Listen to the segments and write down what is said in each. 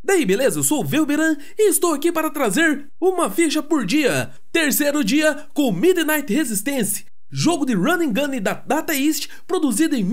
Daí, beleza? Eu sou o Velberan e estou aqui para trazer uma ficha por dia. Terceiro dia com Midnight Resistance, jogo de run and gun da Data East, produzido em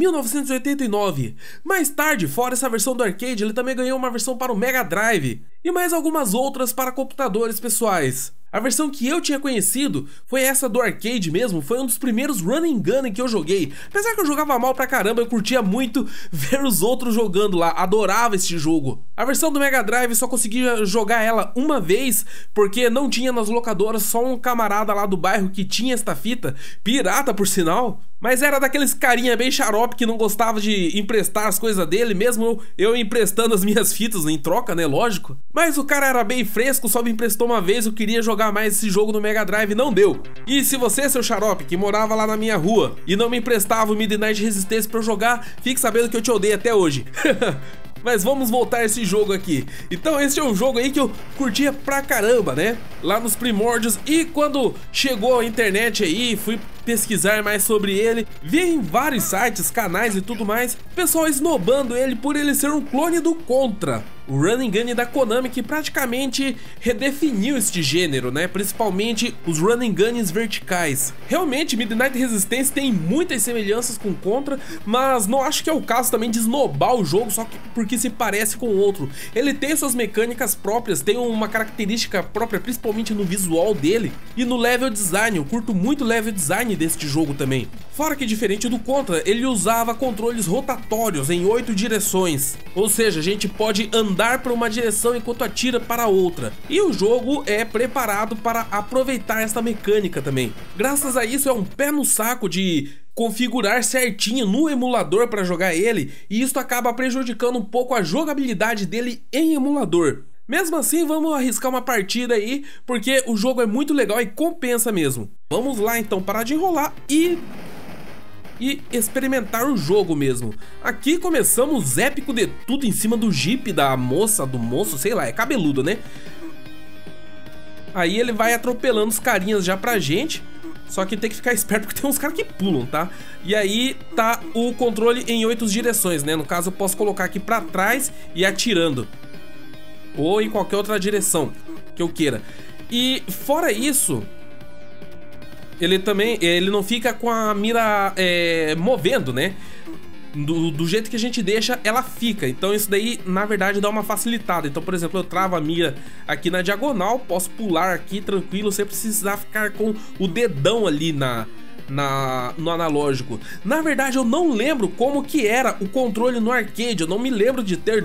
1989. Mais tarde, fora essa versão do arcade, ele também ganhou uma versão para o Mega Drive e mais algumas outras para computadores pessoais. A versão que eu tinha conhecido foi essa do arcade mesmo, foi um dos primeiros run and gun que eu joguei. Apesar que eu jogava mal pra caramba, eu curtia muito ver os outros jogando lá, adorava esse jogo. A versão do Mega Drive só conseguia jogar ela uma vez, porque não tinha nas locadoras, só um camarada lá do bairro que tinha esta fita, pirata por sinal. Mas era daqueles carinha bem xarope que não gostava de emprestar as coisas dele, mesmo eu emprestando as minhas fitas em troca, né, lógico. Mas o cara era bem fresco, só me emprestou uma vez, eu queria jogar mais esse jogo no Mega Drive, não deu. E se você, seu xarope, que morava lá na minha rua e não me emprestava o Midnight Resistance pra eu jogar, fique sabendo que eu te odeio até hoje. Mas vamos voltar a esse jogo aqui. Então esse é um jogo aí que eu curtia pra caramba, né? Lá nos primórdios. E quando chegou a internet aí, fui pesquisar mais sobre ele, vi em vários sites, canais e tudo mais, pessoal esnobando ele por ele ser um clone do Contra, o run and gun da Konami, que praticamente redefiniu este gênero, né? Principalmente os run and guns verticais. Realmente, Midnight Resistance tem muitas semelhanças com Contra, mas não acho que é o caso também de esnobar o jogo só porque se parece com o outro. Ele tem suas mecânicas próprias, tem uma característica própria, principalmente no visual dele e no level design. Eu curto muito o level design deste jogo também. Fora que, diferente do Contra, ele usava controles rotatórios em 8 direções, ou seja, a gente pode andar para uma direção enquanto atira para outra, e o jogo é preparado para aproveitar essa mecânica também. Graças a isso é um pé no saco de configurar certinho no emulador para jogar ele, e isso acaba prejudicando um pouco a jogabilidade dele em emulador. Mesmo assim, vamos arriscar uma partida aí, porque o jogo é muito legal e compensa mesmo. Vamos lá então, parar de enrolar e experimentar o jogo mesmo. Aqui começamos épico de tudo em cima do Jeep da moça, do moço, sei lá, é cabeludo, né? Aí ele vai atropelando os carinhas já pra gente. Só que tem que ficar esperto porque tem uns caras que pulam, tá? E aí tá o controle em 8 direções, né? No caso eu posso colocar aqui pra trás e atirando, ou em qualquer outra direção que eu queira. E fora isso, ele não fica com a mira movendo, né? Do jeito que a gente deixa, ela fica. Então isso daí, na verdade, dá uma facilitada. Então, por exemplo, eu travo a mira aqui na diagonal, posso pular aqui tranquilo, sem precisar ficar com o dedão ali no analógico. Na verdade, eu não lembro como que era o controle no arcade. Eu não me lembro de ter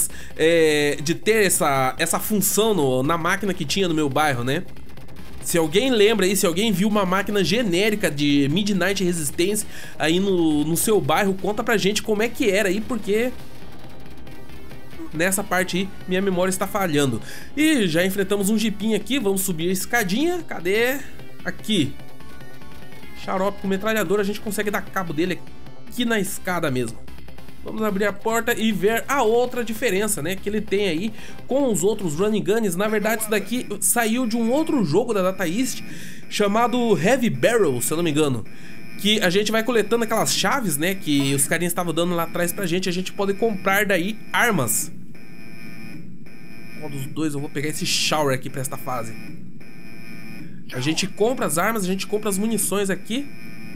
de ter essa função na máquina que tinha no meu bairro, né? Se alguém lembra aí, se alguém viu uma máquina genérica de Midnight Resistance aí no seu bairro, conta pra gente como é que era aí, porque nessa parte aí minha memória está falhando. E já enfrentamos um jipinho aqui, vamos subir a escadinha. Cadê? Aqui. Xarope com metralhadora, a gente consegue dar cabo dele aqui na escada mesmo. Vamos abrir a porta e ver a outra diferença, né, que ele tem aí com os outros run and guns. Na verdade, isso daqui saiu de um outro jogo da Data East chamado Heavy Barrel, se eu não me engano, que a gente vai coletando aquelas chaves, né, que os carinhas estavam dando lá atrás pra gente. A gente pode comprar daí armas. Qual dos dois? Eu vou pegar esse shower aqui pra esta fase. A gente compra as armas, a gente compra as munições aqui,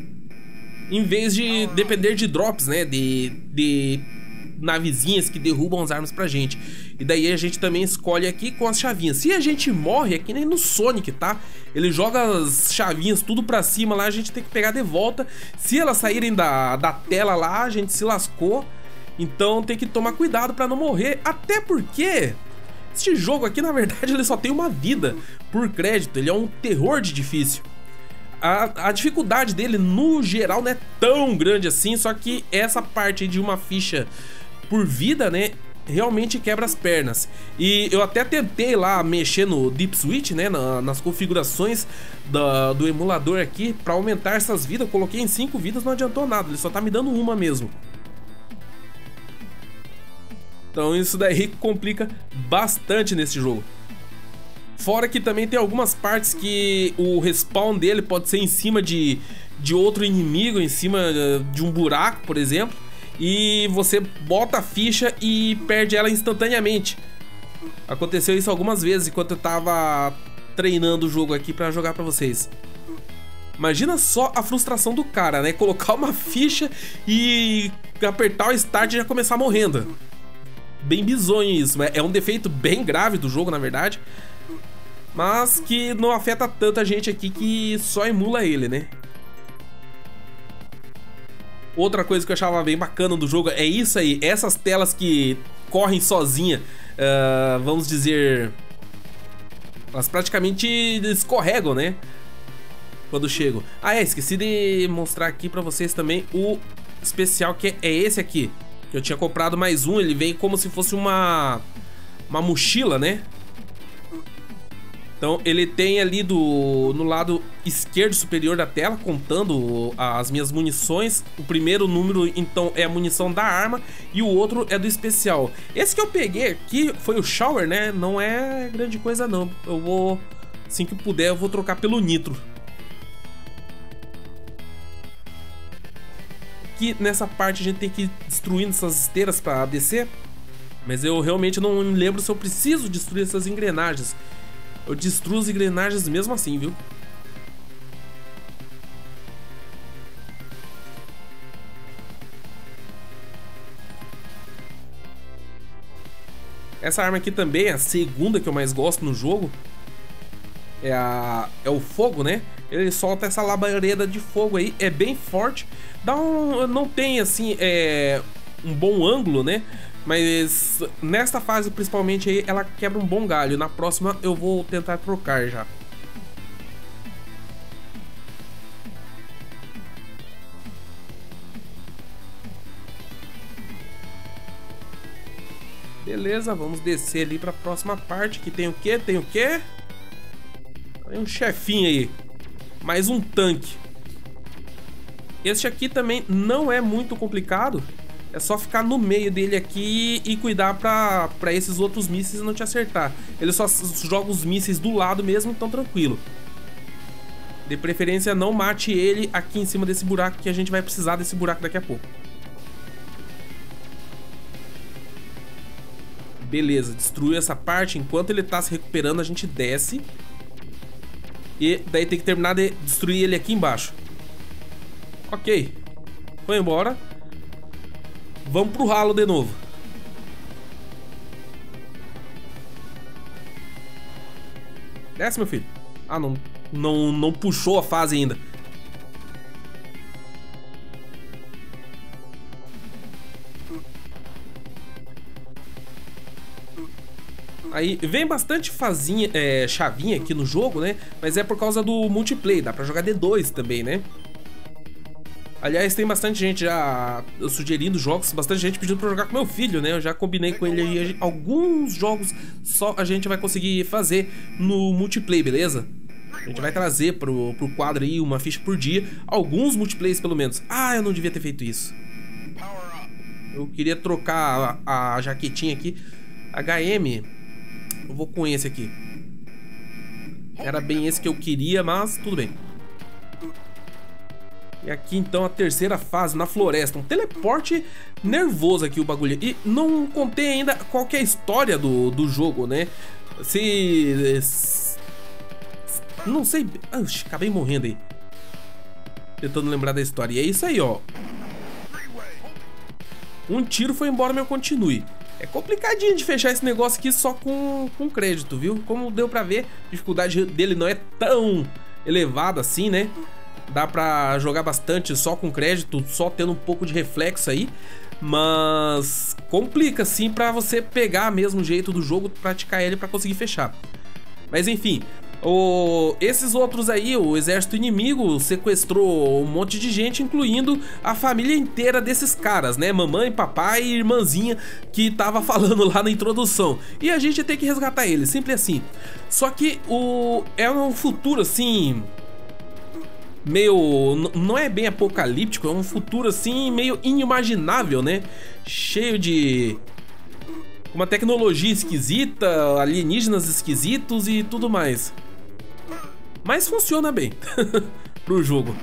em vez de depender de drops, né, de navezinhas que derrubam as armas pra gente. E daí a gente também escolhe aqui com as chavinhas. Se a gente morre, é que nem no Sonic, tá? Ele joga as chavinhas tudo pra cima lá, a gente tem que pegar de volta. Se elas saírem da tela lá, a gente se lascou. Então tem que tomar cuidado pra não morrer. Até porque este jogo aqui, na verdade, ele só tem uma vida por crédito. Ele é um terror de difícil. A dificuldade dele, no geral, não é tão grande assim, só que essa parte de uma ficha por vida, né, realmente quebra as pernas. E eu até tentei lá mexer no Deep Switch, né, nas configurações do emulador aqui, pra aumentar essas vidas. Eu coloquei em 5 vidas, não adiantou nada, ele só tá me dando uma mesmo. Então isso daí complica bastante nesse jogo. Fora que também tem algumas partes que o respawn dele pode ser em cima de outro inimigo, em cima de um buraco, por exemplo, e você bota a ficha e perde ela instantaneamente. Aconteceu isso algumas vezes enquanto eu tava treinando o jogo aqui pra jogar pra vocês. Imagina só a frustração do cara, né? Colocar uma ficha e apertar o start e já começar morrendo. Bem bizonho isso, né? É um defeito bem grave do jogo, na verdade. Mas que não afeta tanta gente aqui que só emula ele, né? Outra coisa que eu achava bem bacana do jogo é isso aí. Essas telas que correm sozinha, vamos dizer... Elas praticamente escorregam, né? Quando chegam. Ah, esqueci de mostrar aqui pra vocês também o especial, que é esse aqui. Que eu tinha comprado mais um, ele vem como se fosse uma mochila, né? Então ele tem ali no lado esquerdo superior da tela, contando as minhas munições. O primeiro número, então, é a munição da arma e o outro é do especial. Esse que eu peguei aqui foi o Shower, né? Não é grande coisa não. Eu vou, assim que puder, eu vou trocar pelo Nitro. Aqui nessa parte a gente tem que ir destruindo essas esteiras para descer. Mas eu realmente não me lembro se eu preciso destruir essas engrenagens. Eu destruo as engrenagens mesmo assim, viu? Essa arma aqui também é a segunda que eu mais gosto no jogo. É o fogo, né? Ele solta essa labareda de fogo aí. É bem forte. Não tem, assim, um bom ângulo, né? Mas nesta fase, principalmente, aí, ela quebra um bom galho. Na próxima eu vou tentar trocar já. Beleza, vamos descer ali para a próxima parte. Que tem o quê? Tem o quê? Tem um chefinho aí. Mais um tanque. Este aqui também não é muito complicado. É só ficar no meio dele aqui e cuidar pra esses outros mísseis não te acertar. Ele só joga os mísseis do lado mesmo, então tranquilo. De preferência não mate ele aqui em cima desse buraco, que a gente vai precisar desse buraco daqui a pouco. Beleza, destruiu essa parte. Enquanto ele tá se recuperando, a gente desce. E daí tem que terminar de destruir ele aqui embaixo. Ok. Foi embora. Vamos pro ralo de novo. Desce, meu filho. Ah, não puxou a fase ainda. Aí vem bastante chavinha aqui no jogo, né? Mas é por causa do multiplayer. Dá pra jogar D2 também, né? Aliás, tem bastante gente já sugerindo jogos, bastante gente pedindo pra jogar com meu filho, né? Eu já combinei com ele aí, alguns jogos só a gente vai conseguir fazer no multiplayer, beleza? A gente vai trazer pro quadro aí uma ficha por dia, alguns multiplayers pelo menos. Ah, eu não devia ter feito isso. Eu queria trocar a jaquetinha aqui, HM, eu vou com esse aqui. Era bem esse que eu queria, mas tudo bem. E aqui então a terceira fase na floresta. Um teleporte nervoso aqui o bagulho. E não contei ainda qual que é a história do jogo, né? Não sei... Oxi, acabei morrendo aí. Tentando lembrar da história. E é isso aí, ó. Um tiro foi embora, mas eu continue. É complicadinho de fechar esse negócio aqui só com crédito, viu? Como deu pra ver, a dificuldade dele não é tão elevada assim, né? Dá pra jogar bastante só com crédito, só tendo um pouco de reflexo aí. Mas complica sim pra você pegar mesmo o jeito do jogo, praticar ele pra conseguir fechar. Mas enfim, esses outros aí, o exército inimigo sequestrou um monte de gente, incluindo a família inteira desses caras, né? Mamãe, papai e irmãzinha que tava falando lá na introdução. E a gente tem que resgatar eles, simples assim. Só que é um futuro assim... meio... não é bem apocalíptico, é um futuro assim meio inimaginável, né? Cheio de... uma tecnologia esquisita, alienígenas esquisitos e tudo mais. Mas funciona bem pro jogo.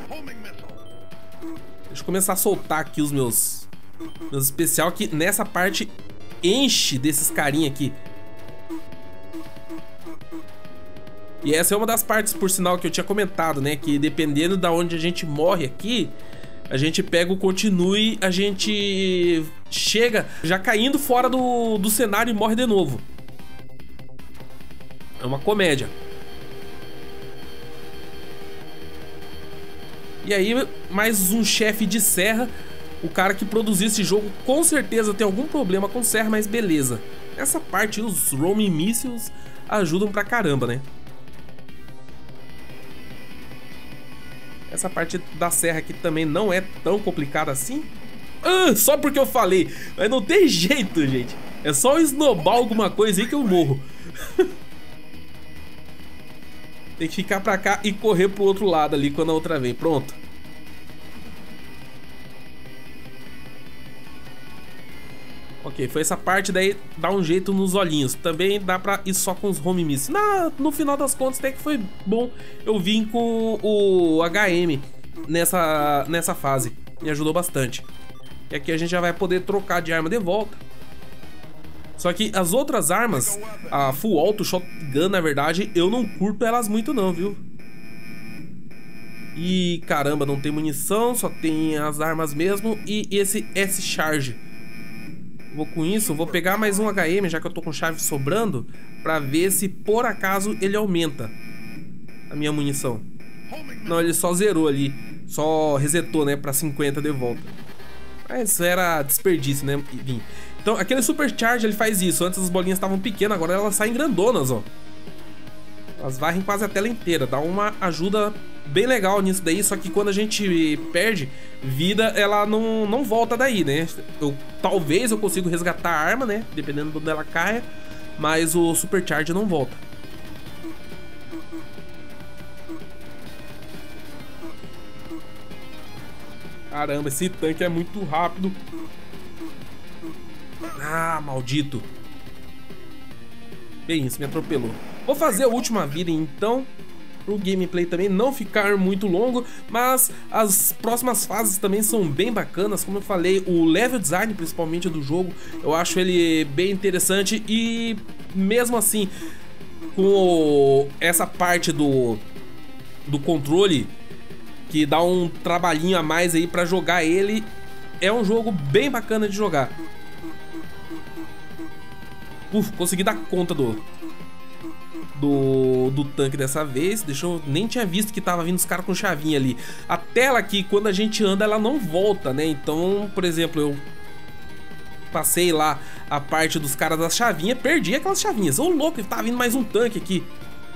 Deixa eu começar a soltar aqui os meus especial, que nessa parte enche desses carinha aqui. E essa é uma das partes, por sinal, que eu tinha comentado, né? Que dependendo da onde a gente morre aqui, a gente pega o continue, a gente chega já caindo fora do cenário e morre de novo. É uma comédia. E aí, mais um chefe de serra. O cara que produziu esse jogo com certeza tem algum problema com serra, mas beleza. Essa parte, os roaming missiles ajudam pra caramba, né? Essa parte da serra aqui também não é tão complicada assim. Só porque eu falei. Mas não tem jeito, gente. É só esnobar alguma coisa aí que eu morro. Tem que ficar pra cá e correr pro outro lado ali quando a outra vem. Pronto. Ok, foi essa parte, daí dá um jeito nos olhinhos. Também dá pra ir só com os home miss. No final das contas até que foi bom eu vim com o HM nessa fase. Me ajudou bastante. E aqui a gente já vai poder trocar de arma de volta. Só que as outras armas, a Full Auto Shotgun, na verdade, eu não curto elas muito não, viu? E caramba, não tem munição, só tem as armas mesmo e esse S-Charge. Vou com isso, vou pegar mais um HM, já que eu tô com chave sobrando, pra ver se por acaso ele aumenta a minha munição. Não, ele só zerou ali, só resetou, né, pra 50 de volta. Mas era desperdício, né? Então, aquele Supercharge, ele faz isso. Antes as bolinhas estavam pequenas, agora elas saem grandonas, ó. Elas varrem quase a tela inteira, dá uma ajuda bem legal nisso daí, só que quando a gente perde vida, ela não volta daí, né? Talvez eu consiga resgatar a arma, né? Dependendo de onde ela caia, mas o Supercharge não volta. Caramba, esse tanque é muito rápido. Ah, maldito. Bem, isso me atropelou. Vou fazer a última vida então, pro gameplay também não ficar muito longo, mas as próximas fases também são bem bacanas. Como eu falei, o level design principalmente do jogo, eu acho ele bem interessante. E mesmo assim, com essa parte do controle, que dá um trabalhinho a mais aí pra jogar ele, é um jogo bem bacana de jogar. Consegui dar conta do tanque dessa vez. Nem tinha visto que tava vindo os caras com chavinha ali. A tela aqui, quando a gente anda, ela não volta, né? Então, por exemplo, eu passei lá a parte dos caras das chavinhas, perdi aquelas chavinhas. Ô louco, tá vindo mais um tanque aqui.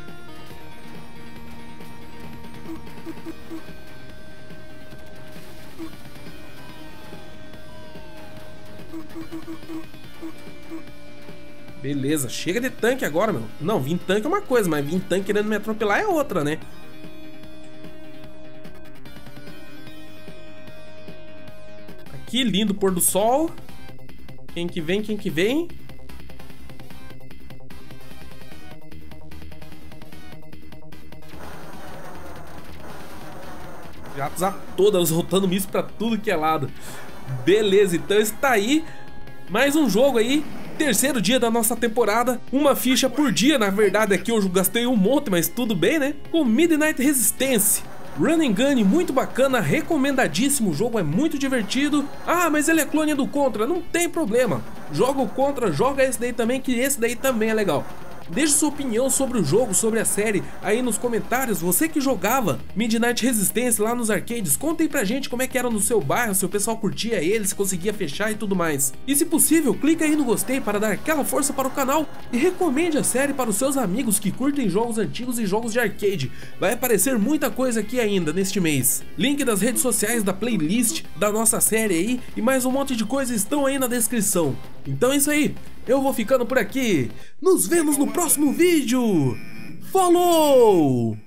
Beleza, chega de tanque agora, meu. Não, vir tanque é uma coisa, mas vir tanque querendo me atropelar é outra, né? Aqui, lindo pôr do sol. Quem que vem, quem que vem? Jatos a todas, soltando míssil pra tudo que é lado. Beleza, então está aí mais um jogo aí. Terceiro dia da nossa temporada, uma ficha por dia. Na verdade aqui eu gastei um monte, mas tudo bem, né? Com Midnight Resistance, Run and Gun, muito bacana, recomendadíssimo. O jogo é muito divertido. Ah, mas ele é clone do Contra, não tem problema. Joga o Contra, joga esse daí também, que esse daí também é legal. Deixe sua opinião sobre o jogo, sobre a série aí nos comentários. Você que jogava Midnight Resistance lá nos arcades, conta aí pra gente como é que era no seu bairro, se o pessoal curtia ele, se conseguia fechar e tudo mais. E se possível, clica aí no gostei para dar aquela força para o canal e recomende a série para os seus amigos que curtem jogos antigos e jogos de arcade. Vai aparecer muita coisa aqui ainda neste mês. Link das redes sociais, da playlist da nossa série aí e mais um monte de coisa estão aí na descrição. Então é isso aí. Eu vou ficando por aqui. Nos vemos no próximo vídeo. Falou!